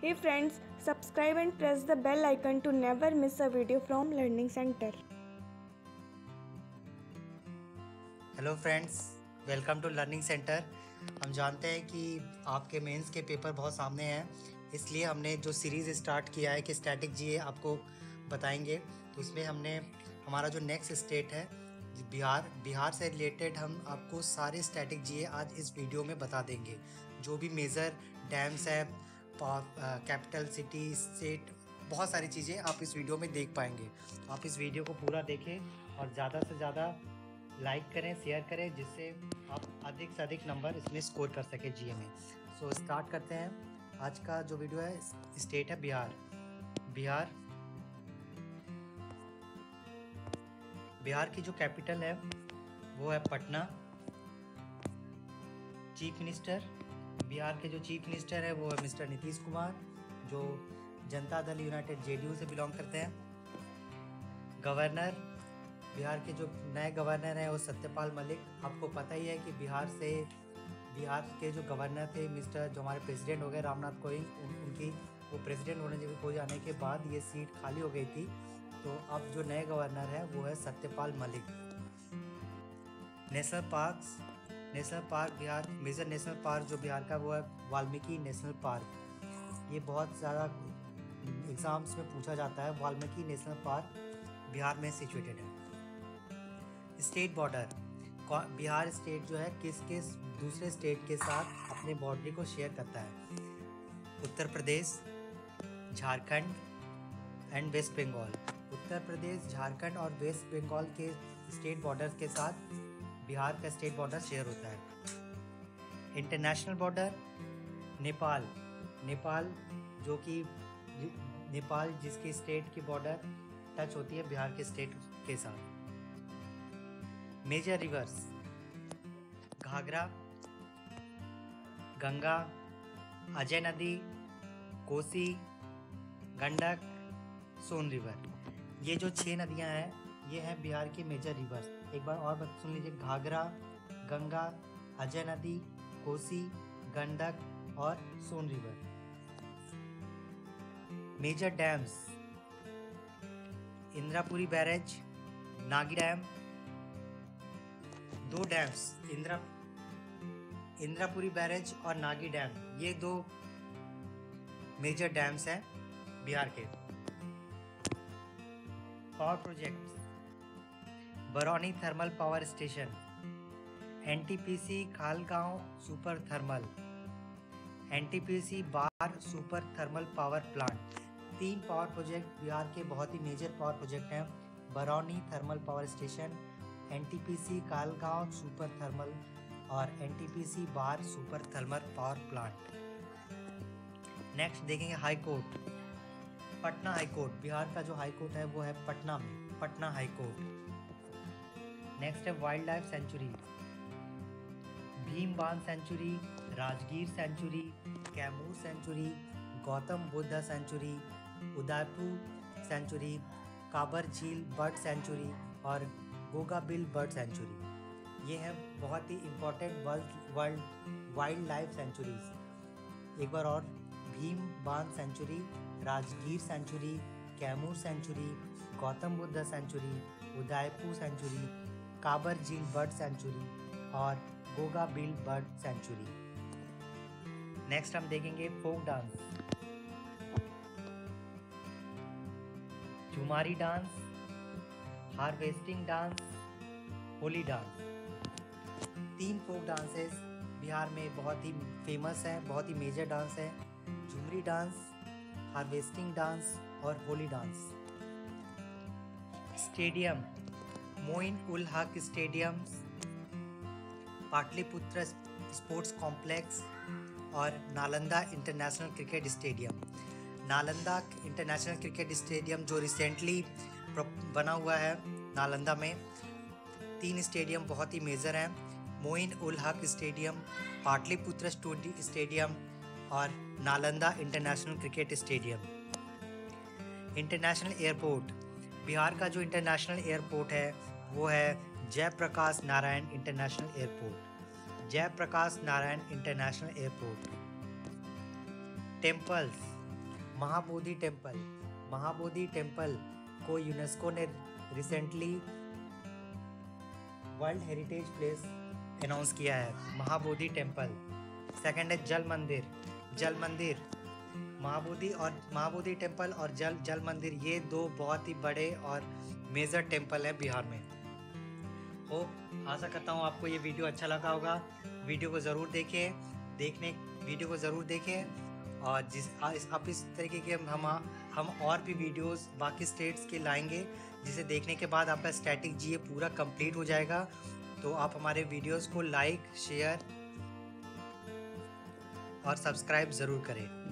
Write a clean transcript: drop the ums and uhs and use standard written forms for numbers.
Hey friends, subscribe and press the bell icon to never miss a video from Learning Center. Hello friends, welcome to Learning Centre. हम जानते हैं कि आपके mains के paper बहुत सामने हैं, इसलिए हमने जो सीरीज़ स्टार्ट किया है कि स्टैटिक जीए आपको बताएंगे। तो उसमें हमने हमारा जो नेक्स्ट स्टेट है बिहार से रिलेटेड हम आपको सारे स्टैटिक जीए आज इस वीडियो में बता देंगे। जो भी मेजर डैम्स है, कैपिटल सिटी, स्टेट, बहुत सारी चीज़ें आप इस वीडियो में देख पाएंगे। तो आप इस वीडियो को पूरा देखें और ज़्यादा से ज़्यादा लाइक करें, शेयर करें, जिससे आप अधिक से अधिक नंबर इसमें स्कोर कर सकें जीए में। सो स्टार्ट करते हैं। आज का जो वीडियो है, स्टेट है बिहार की जो कैपिटल है वो है पटना। चीफ मिनिस्टर, बिहार के जो चीफ मिनिस्टर है वो है मिस्टर नीतीश कुमार, जो जनता दल यूनाइटेड जेडीयू से बिलोंग करते हैं। गवर्नर, बिहार के जो नए गवर्नर हैं वो सत्यपाल मलिक। आपको पता ही है कि बिहार के जो गवर्नर थे जो हमारे प्रेसिडेंट हो गए रामनाथ कोविंद, उनकी वो प्रेसिडेंट हो जाने के बाद ये सीट खाली हो गई थी। तो अब जो नए गवर्नर है वो है Satyapal Malik. National park Bihar, major national park जो बिहार का वो है वाल्मीकि नेशनल पार्क। ये बहुत ज़्यादा एग्जाम्स में पूछा जाता है। वाल्मीकि नेशनल पार्क बिहार में सिचुएटेड है। स्टेट बॉर्डर, बिहार स्टेट जो है किस दूसरे स्टेट के साथ अपने बाउंड्री को शेयर करता है? Uttar Pradesh, Jharkhand and West Bengal. उत्तर प्रदेश, झारखंड और वेस्ट बंगाल के स्टेट बॉर्डर के साथ बिहार का स्टेट बॉर्डर शेयर होता है। इंटरनेशनल बॉर्डर, नेपाल जो कि नेपाल जिसकी स्टेट की बॉर्डर टच होती है बिहार के स्टेट के साथ। मेजर रिवर्स, घाघरा, गंगा, अजय नदी, कोसी, गंडक, सोन रिवर। ये जो 6 नदियां हैं ये हैं बिहार की मेजर रिवर्स। एक बार और सुन लीजिए, घाघरा, गंगा, अजय नदी, कोसी, गंडक और Son river. Major dams, Indrapuri barrage, Nagi dam. 2 dams, Indrapuri barrage और नागी डैम, ये 2 मेजर डैम्स हैं बिहार के। Power projects, Barauni thermal power station, NTPC Kahalgaon super thermal, NTPC Barh super thermal power plant. 3 power project Bihar के बहुत ही मेजर पावर प्रोजेक्ट हैं। Barauni thermal power station, NTPC Kahalgaon super thermal और NTPC Barh super thermal power plant. Next देखेंगे high court, Patna high court. Bihar का जो high court है वो है पटना में, पटना हाई कोर्ट। नेक्स्ट है wild life sanctuary, Bhimbandh sanctuary, Rajgir sanctuary, Kaimur sanctuary, Gautam Buddha sanctuary, Udaipur sanctuary, Kabar Jheel bird sanctuary और गोगाबिल बर्ड सेंचुरी। ये हैं बहुत ही important world wildlife sanctuaries. एक बार और, Bhimbandh sanctuary, Rajgir sanctuary, Kaimur sanctuary, Gautam Buddha sanctuary, Udaipur sanctuary, Kabar Jheel bird sanctuary और गोगाबिल बर्ड सेंचुरी। नेक्स्ट हम देखेंगे folk dance, Jhumari dance, harvesting dance, Holi dance. 3 folk dances Bihar में बहुत ही फेमस है, बहुत ही मेजर डांस है। झुमरी डांस, हार्वेस्टिंग डांस और Holi dance. Stadium, Moin ul Haq stadium, Pataliputra sports complex और Nalanda international cricket stadium. Nalanda international cricket stadium जो रिसेंटली बना हुआ है नालंदा में। 3 स्टेडियम बहुत ही मेजर हैं, मोइन उल हक स्टेडियम, पाटलिपुत्र स्टेडियम और Nalanda international cricket stadium. International airport, Bihar का जो इंटरनेशनल एयरपोर्ट है वो है Jayaprakash Narayan international airport, Jayaprakash Narayan international airport. Temples, Mahabodhi temple, Mahabodhi temple को यूनेस्को ने recently world heritage place announce किया है, महाबोधि टेम्पल। सेकंड है जल मंदिर, जल मंदिर, महाबोधि टेम्पल और जल मंदिर, ये दो बहुत ही बड़े और मेजर टेम्पल है बिहार में। होप आशा करता हूँ आपको ये वीडियो अच्छा लगा होगा। वीडियो को ज़रूर देखें, वीडियो को ज़रूर देखें और आप इस तरीके के हम और भी वीडियोस बाकी स्टेट्स के लाएंगे, जिसे देखने के बाद आपका स्टैटिक जीए पूरा कंप्लीट हो जाएगा। तो आप हमारे वीडियोस को लाइक, शेयर और सब्सक्राइब ज़रूर करें।